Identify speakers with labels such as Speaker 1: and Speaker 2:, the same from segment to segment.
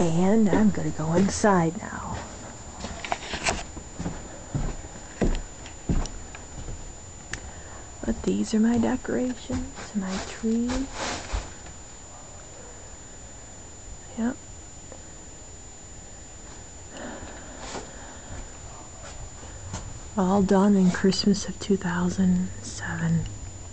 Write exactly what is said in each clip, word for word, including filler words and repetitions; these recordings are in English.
Speaker 1: And I'm gonna go inside now. But these are my decorations, my tree. Yep. All done in Christmas of two thousand seven.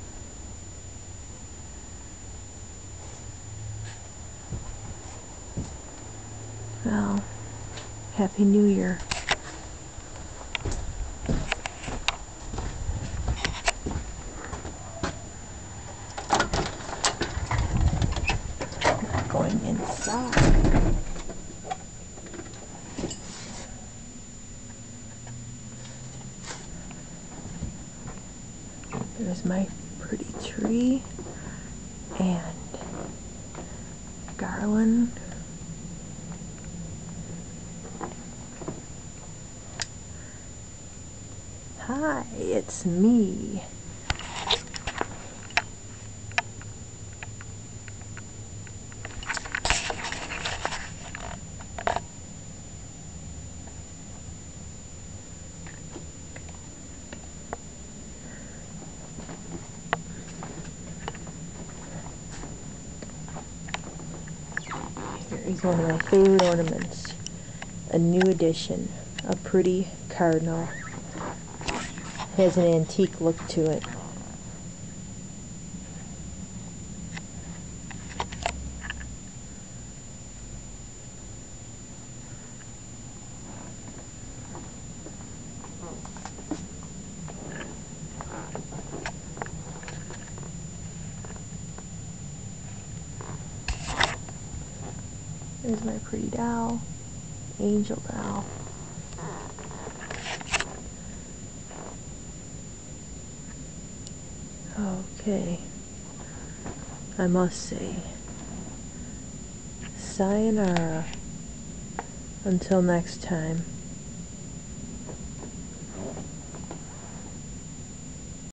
Speaker 1: Well, Happy New Year. Going inside. There's my pretty tree and garland. Hi, it's me. Here's one of my favorite ornaments. A new addition. A pretty cardinal. Has an antique look to it. There's my pretty doll, angel doll. Okay, I must say, sayonara until next time.